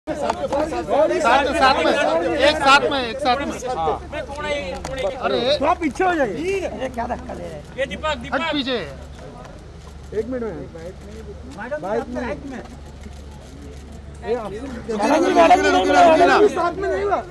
साथ में हाँ। अरे तो पीछे हो जाइए। अरे क्या धक्का दे रहे हैं? ये दीपक हट पीछे। एक मिनट में बाइक में साथ में नहीं हुआ।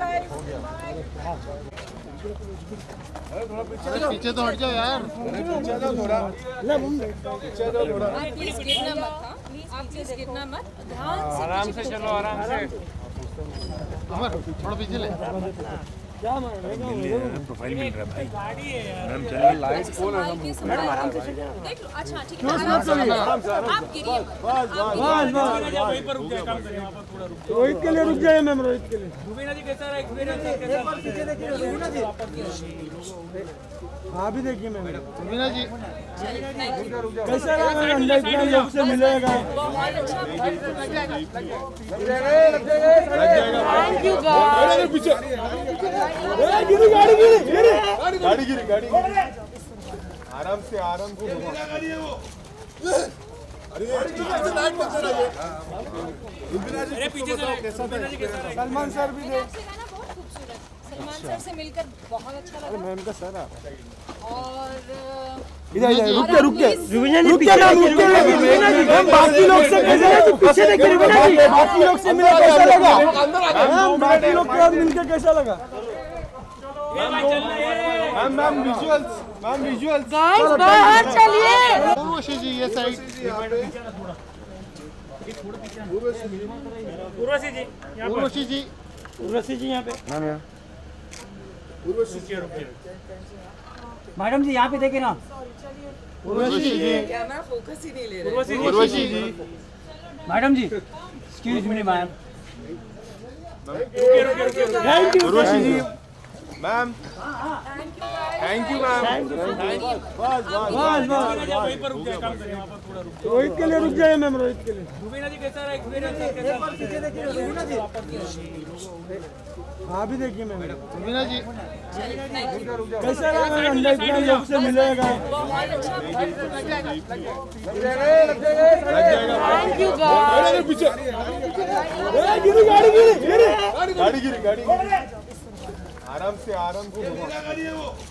पीछे तो हट जाओ यार। पीछे जाओ थोड़ा। पीछे जाओ थोड़ा। प्लीज गिरना मत। आप प्लीज गिरना मत। ध्यान से आराम से चलो, आराम से। अमर थोड़ा पीछे ले। क्या प्रोफाइल मिल रहा है भाई। मैम चलिए चलिए लाइट खोल है मैडम आराम से देख लो। अच्छा ठीक है, आप गिरिए मत। वहीं पर रुक जाए, काम करिए वहां पर, थोड़ा रुक जाए। रोहित के लिए रुक जाए मैम, रोहित के लिए। रुबीना जी कैसा रहा एक्सपीरियंस? एक बार पीछे देखिए रुबीना जी। हाँ भी देखिए मैम। मीना जी कैसा रहा मैम? अंडा इतना लोग से मिलेगा। बहुत अच्छा। Thank you guys. पीछे गाड़ी आराम से गाड़ी है वो। अरे पीछे से सलमान सर भी दे। बहुत खूबसूरत। सलमान सर से मिलकर बहुत अच्छा लगा। मैम का सर और इधर रुक के बाकी लोग से कैसे पीछे देखिए। बाकी लोग से मिलकर कैसा लगा? बाकी लोग के साथ मिलकर कैसा लगा? मैम विजुअल्स गाइस बाहर चलिए। उर्वशी जी ये साइड। उर्वशी जी उर्वशी जी यहाँ पे। मैडम जी यहाँ पे देखे ना। उर्वशी जी कैमरा फोकस ही नहीं ले रहे। Urvashi ji madam ji excuse me ma'am. Thank you Urvashi ji ma'am thank you guys. बस वहीं पर रुक जाए, काम करिए वहां पर, थोड़ा रुक जाए। रोहित के लिए रुक जाए मैम, रोहित के लिए। रुबीना जी कैसा रहा एक्सपीरियंस? एक बार पीछे देखिए रुबीना जी। हाँ भी देखिए मैम। मीना जी कैसा रहा मैम? अंडा इतना लोग से मिलेगा। बहुत अच्छा। Thank you guys. पीछे गाड़ी आराम से गाड़ी है वो।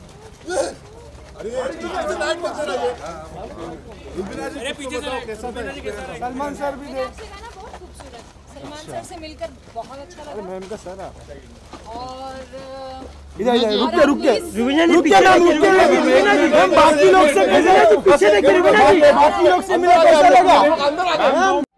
अरे पीछे से रुबीना जी कैसा रहा? सलमान सर भी दे। आपसे गाना बहुत खूबसूरत। सलमान सर से मिलकर बहुत अच्छा लगा। मैम का सर और इधर रुक के बाकी लोग से कैसे पीछे देखिए। बाकी लोग से मिलकर कैसा लगा?